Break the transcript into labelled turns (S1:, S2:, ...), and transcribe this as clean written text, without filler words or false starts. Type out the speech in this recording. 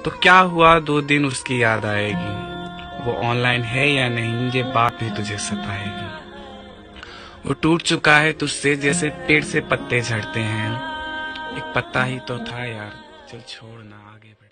S1: तो क्या हुआ, 2 दिन उसकी याद आएगी। वो ऑनलाइन है या नहीं ये बात भी तुझे सताएगी। वो टूट चुका है तुझसे जैसे पेड़ से पत्ते झड़ते हैं। एक पत्ता ही तो था यार, चल छोड़ ना, आगे बढ़।